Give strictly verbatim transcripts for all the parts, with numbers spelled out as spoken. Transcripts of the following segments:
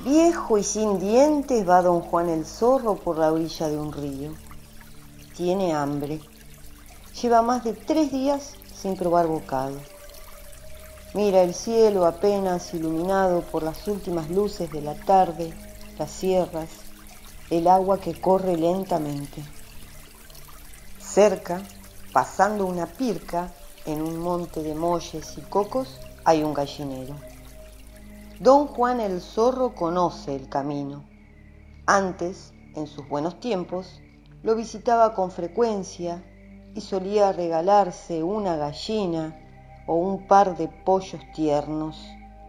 Viejo y sin dientes va don Juan el zorro por la orilla de un río. Tiene hambre. Lleva más de tres días sin probar bocado. Mira el cielo apenas iluminado por las últimas luces de la tarde, las sierras, el agua que corre lentamente. Cerca, pasando una pirca, en un monte de molles y cocos, hay un gallinero. Don Juan el zorro conoce el camino. Antes, en sus buenos tiempos, lo visitaba con frecuencia y solía regalarse una gallina o un par de pollos tiernos.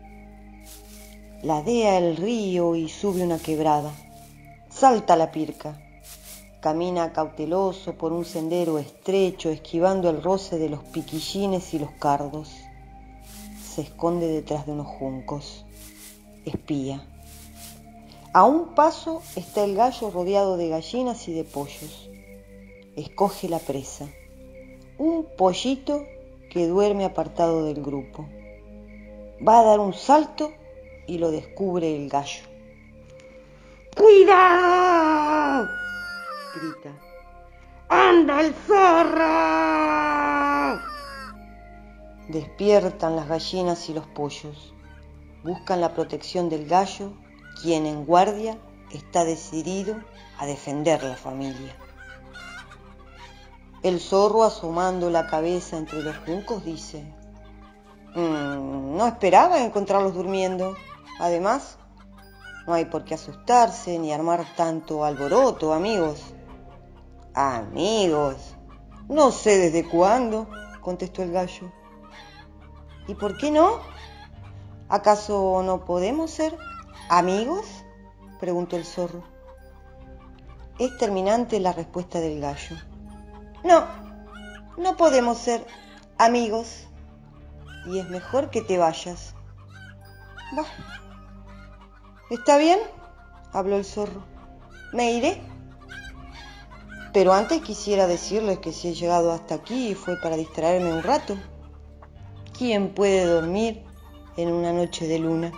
Ladea el río y sube una quebrada. Salta la pirca. Camina cauteloso por un sendero estrecho, esquivando el roce de los piquillines y los cardos. Se esconde detrás de unos juncos. Espía. A un paso está el gallo rodeado de gallinas y de pollos. Escoge la presa. Un pollito que duerme apartado del grupo. Va a dar un salto y lo descubre el gallo. ¡Cuidado!, grita. ¡Anda el zorro! Despiertan las gallinas y los pollos. Buscan la protección del gallo, quien en guardia está decidido a defender la familia. El zorro, asomando la cabeza entre los juncos, dice: mmm, no esperaba encontrarlos durmiendo. Además, no hay por qué asustarse ni armar tanto alboroto, amigos. Amigos, no sé desde cuándo, contestó el gallo. ¿Y por qué no? ¿Acaso no podemos ser amigos?, preguntó el zorro. Es terminante la respuesta del gallo. No, no podemos ser amigos. Y es mejor que te vayas. Bah, ¿está bien?, habló el zorro. Me iré. Pero antes quisiera decirles que si he llegado hasta aquí fue para distraerme un rato. ¿Quién puede dormir en una noche de luna?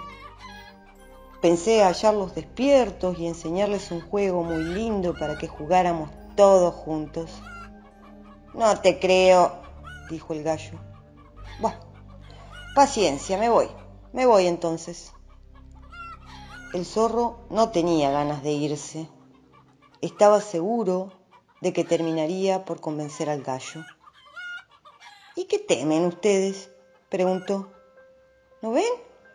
Pensé hallarlos despiertos y enseñarles un juego muy lindo para que jugáramos todos juntos. No te creo, dijo el gallo. Bah, paciencia, me voy, me voy entonces. El zorro no tenía ganas de irse. Estaba seguro de que terminaría por convencer al gallo. ¿Y qué temen ustedes?, preguntó. ¿No ven?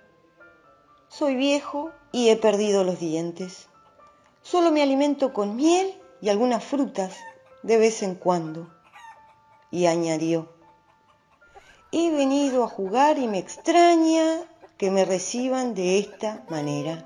Soy viejo y he perdido los dientes. Solo me alimento con miel y algunas frutas de vez en cuando. Y añadió: he venido a jugar y me extraña que me reciban de esta manera.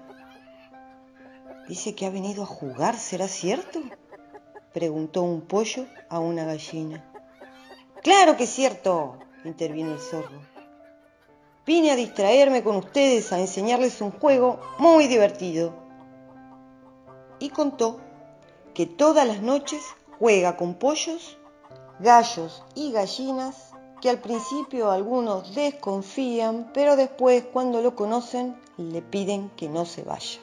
¿Dice que ha venido a jugar, será cierto?, preguntó un pollo a una gallina. Claro que es cierto, intervino el zorro. Vine a distraerme con ustedes, a enseñarles un juego muy divertido. Y contó que todas las noches juega con pollos, gallos y gallinas, que al principio algunos desconfían, pero después, cuando lo conocen, le piden que no se vaya.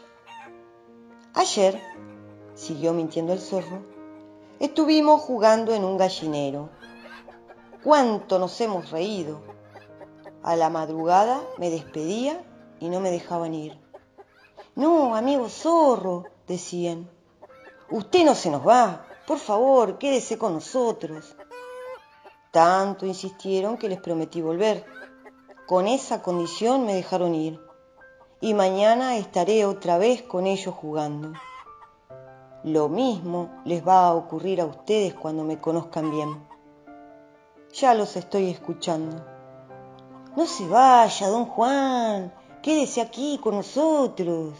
Ayer, siguió mintiendo el zorro, estuvimos jugando en un gallinero. ¡Cuánto nos hemos reído! A la madrugada me despedía y no me dejaban ir. No, amigo zorro, decían. Usted no se nos va. Por favor, quédese con nosotros. Tanto insistieron que les prometí volver. Con esa condición me dejaron ir. Y mañana estaré otra vez con ellos jugando. Lo mismo les va a ocurrir a ustedes cuando me conozcan bien. Ya los estoy escuchando. No se vaya, don Juan. Quédese aquí con nosotros.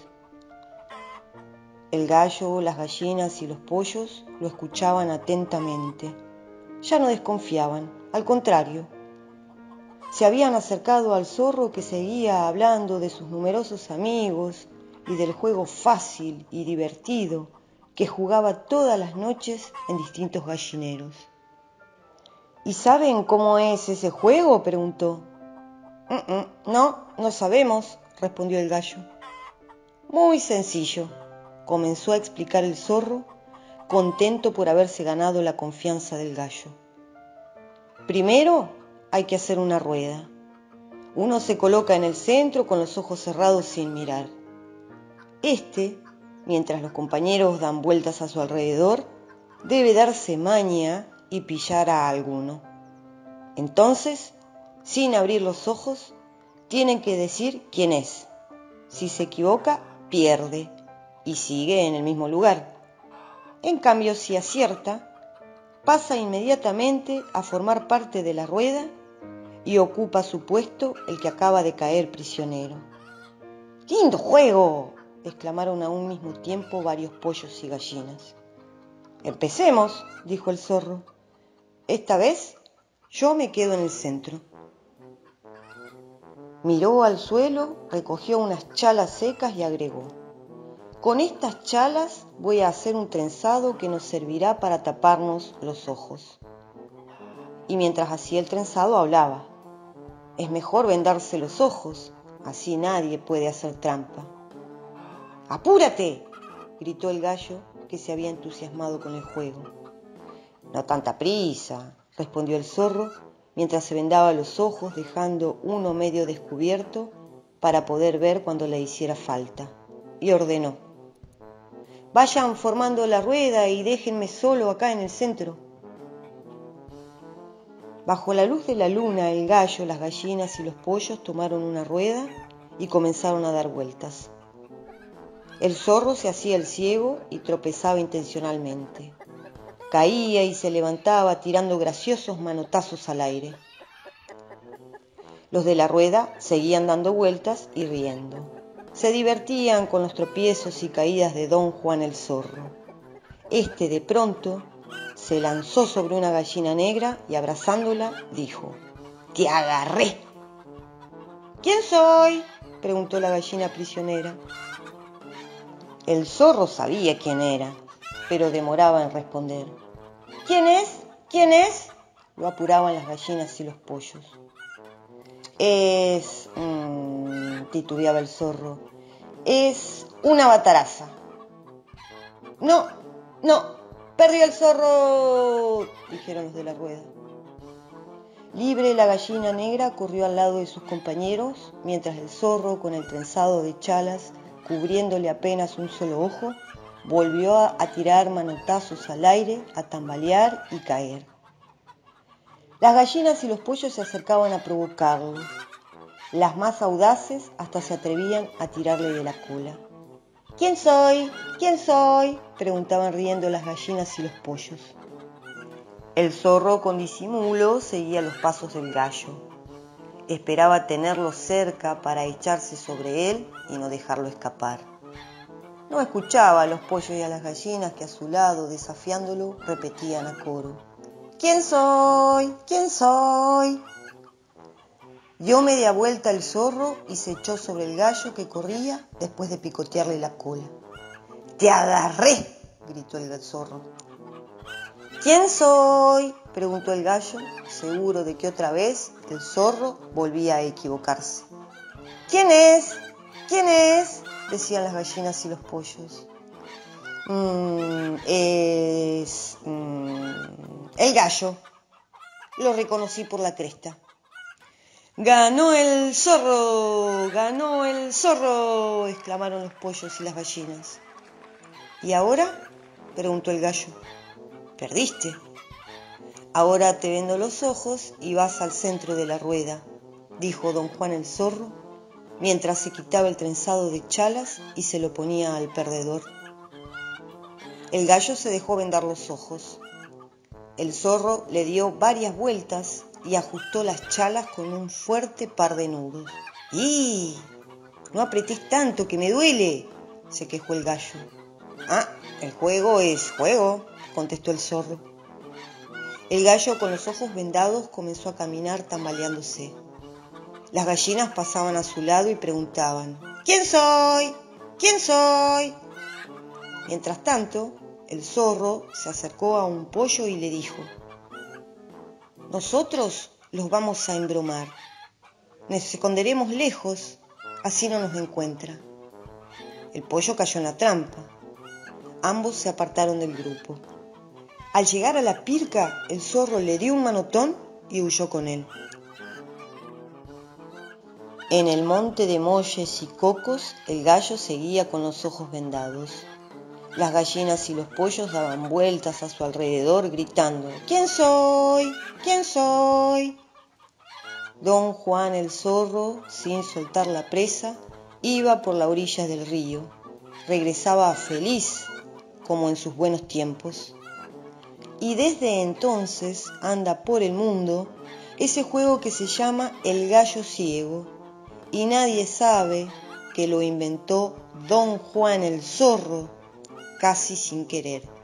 El gallo, las gallinas y los pollos lo escuchaban atentamente. Ya no desconfiaban, al contrario. Se habían acercado al zorro, que seguía hablando de sus numerosos amigos y del juego fácil y divertido que jugaba todas las noches en distintos gallineros. ¿Y saben cómo es ese juego?, preguntó. Mm-mm, no, no sabemos, respondió el gallo. Muy sencillo, comenzó a explicar el zorro, contento por haberse ganado la confianza del gallo. Primero hay que hacer una rueda. Uno se coloca en el centro con los ojos cerrados sin mirar. Este, mientras los compañeros dan vueltas a su alrededor, debe darse maña y pillar a alguno. Entonces, sin abrir los ojos, tienen que decir quién es. Si se equivoca, pierde y sigue en el mismo lugar. En cambio, si acierta, pasa inmediatamente a formar parte de la rueda y ocupa su puesto el que acaba de caer prisionero. ¡Lindo juego!, exclamaron a un mismo tiempo varios pollos y gallinas. Empecemos, dijo el zorro. Esta vez yo me quedo en el centro. Miró al suelo, recogió unas chalas secas y agregó: con estas chalas voy a hacer un trenzado que nos servirá para taparnos los ojos. Y mientras hacía el trenzado hablaba: es mejor vendarse los ojos, así nadie puede hacer trampa. ¡Apúrate!, gritó el gallo, que se había entusiasmado con el juego. No tanta prisa, respondió el zorro, mientras se vendaba los ojos, dejando uno medio descubierto para poder ver cuando le hiciera falta, y ordenó: vayan formando la rueda y déjenme solo acá en el centro. Bajo la luz de la luna, el gallo, las gallinas y los pollos tomaron una rueda y comenzaron a dar vueltas. El zorro se hacía el ciego y tropezaba intencionalmente. Caía y se levantaba tirando graciosos manotazos al aire. Los de la rueda seguían dando vueltas y riendo. Se divertían con los tropiezos y caídas de don Juan el zorro. Este de pronto se lanzó sobre una gallina negra y abrazándola dijo: ¡te agarré! ¿Quién soy?, preguntó la gallina prisionera. El zorro sabía quién era, pero demoraba en responder. ¿Quién es? ¿Quién es?, lo apuraban las gallinas y los pollos. Es... Mmm, titubeaba el zorro. Es una bataraza. No, no, perdió el zorro, dijeron los de la rueda. Libre, la gallina negra corrió al lado de sus compañeros, mientras el zorro, con el trenzado de chalas, cubriéndole apenas un solo ojo, volvió a, a tirar manotazos al aire, a tambalear y caer. Las gallinas y los pollos se acercaban a provocarlo. Las más audaces hasta se atrevían a tirarle de la cola. ¿Quién soy? ¿Quién soy?, preguntaban riendo las gallinas y los pollos. El zorro, con disimulo, seguía los pasos del gallo. Esperaba tenerlo cerca para echarse sobre él y no dejarlo escapar. No escuchaba a los pollos y a las gallinas que a su lado, desafiándolo, repetían a coro: ¿quién soy? ¿Quién soy? Dio media vuelta el zorro y se echó sobre el gallo que corría después de picotearle la cola. ¡Te agarré!, gritó el zorro. ¿Quién soy?, preguntó el gallo, seguro de que otra vez el zorro volvía a equivocarse. ¿Quién es? ¿Quién es?, decían las gallinas y los pollos. Mm, es... Mm, el gallo. Lo reconocí por la cresta. ¡Ganó el zorro! ¡Ganó el zorro!, exclamaron los pollos y las gallinas. ¿Y ahora?, preguntó el gallo. Perdiste. Ahora te vendo los ojos y vas al centro de la rueda, dijo don Juan el zorro, mientras se quitaba el trenzado de chalas y se lo ponía al perdedor. El gallo se dejó vendar los ojos. El zorro le dio varias vueltas y ajustó las chalas con un fuerte par de nudos. ¡Y! No apretés tanto, que me duele, se quejó el gallo. Ah, el juego es juego, contestó el zorro. El gallo, con los ojos vendados, comenzó a caminar tambaleándose. Las gallinas pasaban a su lado y preguntaban: ¿quién soy? ¿Quién soy? Mientras tanto, el zorro se acercó a un pollo y le dijo: nosotros los vamos a embromar. Nos esconderemos lejos, así no nos encuentra. El pollo cayó en la trampa. Ambos se apartaron del grupo. Al llegar a la pirca, el zorro le dio un manotón y huyó con él. En el monte de molles y cocos, el gallo seguía con los ojos vendados. Las gallinas y los pollos daban vueltas a su alrededor gritando: ¿Quién soy? ¿Quién soy? Don Juan el zorro, sin soltar la presa, iba por la orilla del río. Regresaba feliz, como en sus buenos tiempos. Y desde entonces anda por el mundo ese juego que se llama el gallo ciego, y nadie sabe que lo inventó Don Juan el zorro, casi sin querer.